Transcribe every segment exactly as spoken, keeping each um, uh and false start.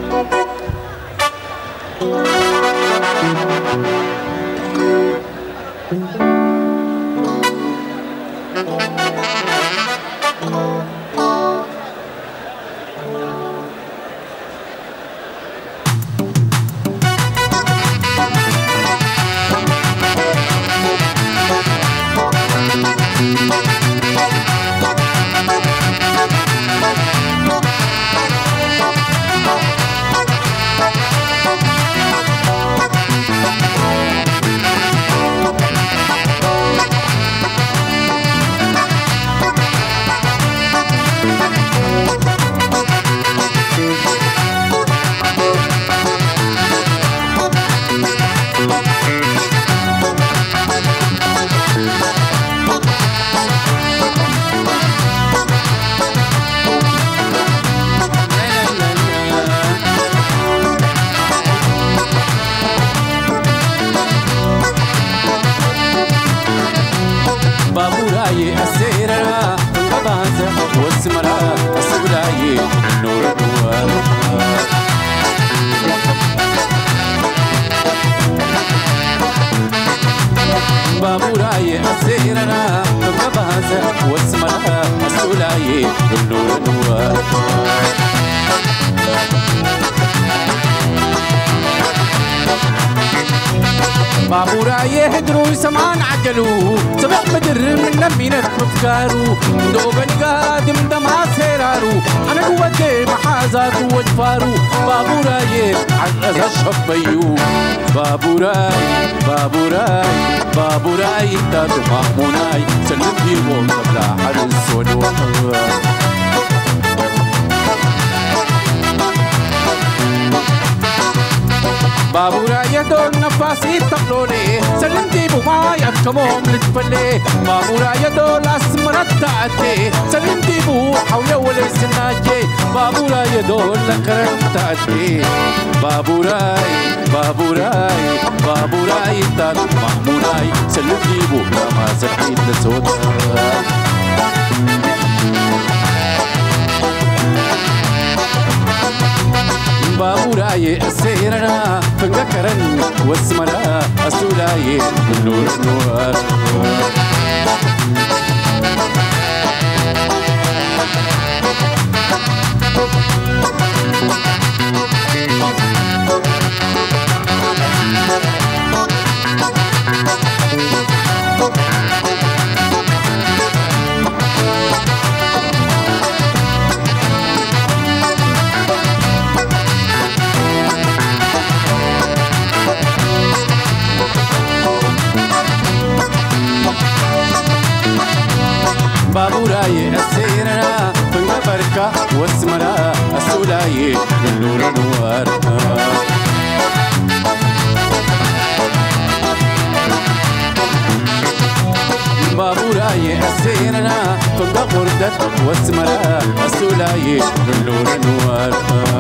بابوراي أسيرنا الغبازة والسمرة السوداي النور النوار بابوراي أسيرنا الغبازة والسمرة السوداي النور النوار بابوراي هدرو سمان عجلو سبع بدر من نمينة مفكارو دوبني قادم دما سيرارو أنا قوتي محازات وجفارو بابوراي عزز الشبيو بابوراي بابوراي بابوراي تاتو ماموناي سلمتي بوم تبلا حرس ونوار بابوراي دول نفاسي تقلوني سلمتي بماي أكمهم لتفلي بابوراي دول أسمرت تأتي سلمتي بو حولي وليس الناجي بابوراي دول لكرم تأتي بابوراي بابوراي بابوراي تاتو مأموناي سلمتي بو لما سحيد لسودا بابوراي السيرنا فنكرن والسمرة السولاي النور النوار بابوراي السيرنا فنجا بركة والسمرة السولاي النور النوار بابوراي السيرنا فنجا قردة والسمرة السولاي النور النوار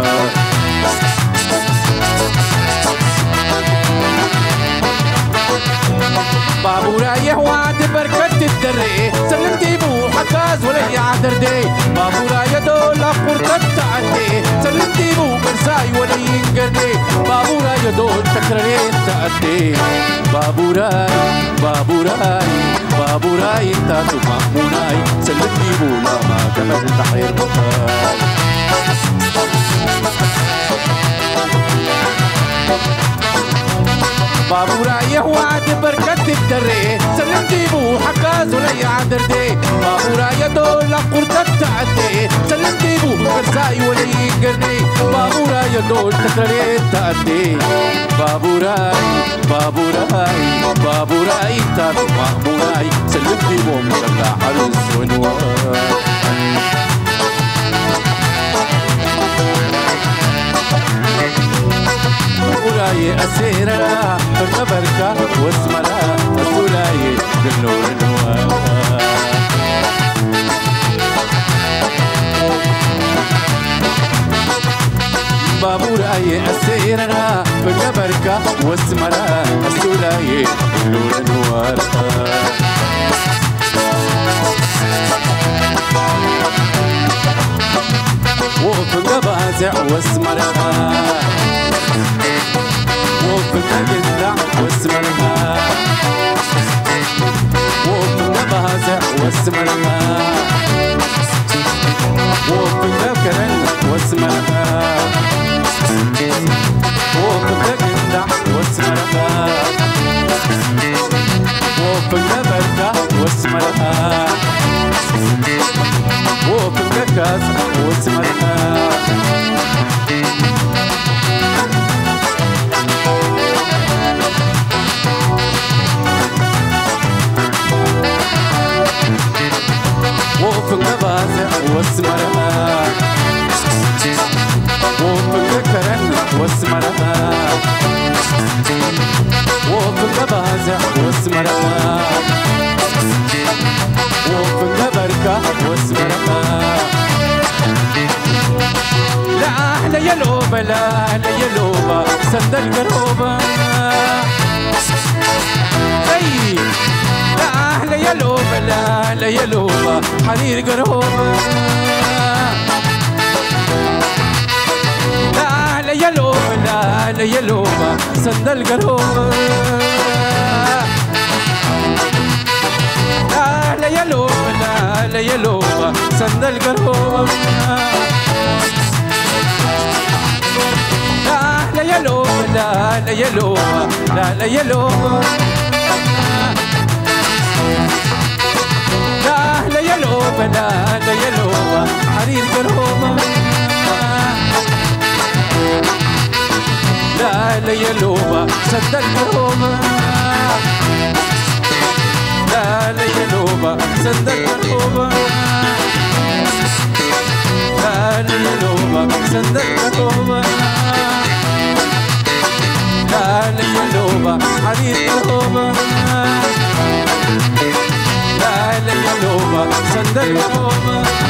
بابوراي وعد بركة الدري سلمتي بو حكاز ولا يعدر دي بابوراي دول قرطة تعدي سلمتي بو برساي ولا ينقردي بابوراي دول تكررين تعدي بابوراي بابوراي بابوراي تاتو مأموناي سلمتي بو لما كمل تحرير بابوراي وعد بركة الدري سلمتي بو حكاز ولا يعدر دي بابوراي دول قرطة تعدي سلمتي بو برساي ولا ينقرني بابوراي دول تكررين تعدي بابوراي بابوراي بابوراي تاتو مأموناي سلمتي بو مشلع حرس ونوار بابوراي أسيرنا فنجا بركة والسمرة السولاي بالنور النوار بابوراي أسيرنا فنجا بركة والسمرة السولاي بالنور النوار وفنجا بازع واسمرها وفقنا قلع واسمرها وفقنا بازع واسمرها وفقنا كرن واسمرها وفقنا قلع واسمرها وفقنا بركة واسمرها وفقنا كاس واسمرها وفقنا بازع واسمرها وفقنا كرن واسمرها وفقنا بازع واسمرها وفقنا بركة واسمرها لا أحلى يا لوبة لا أحلى يا لوبة سند القروبة أي لا أحلى يا لوبة لا أحلى يا لوبة حرير قروبة لا أحلى يا لوبة لا أحلى يا لوبة سند القروبة لا أحلى يا لوبة لا أحلى يا لوبة سند القروبة لا يا لوبة لا لا يا لوبة لا لا يا لوبة لا لا يا لوبة لا لا يا لوبة حرير قروبة لا لا يا لوبة سد القروبة لا لا يا لوبة سد القروبة لا لا يا لوبة سد القروبة لا لا يا لوبة حرير قروبة لا لا يا لوبة سند القروبة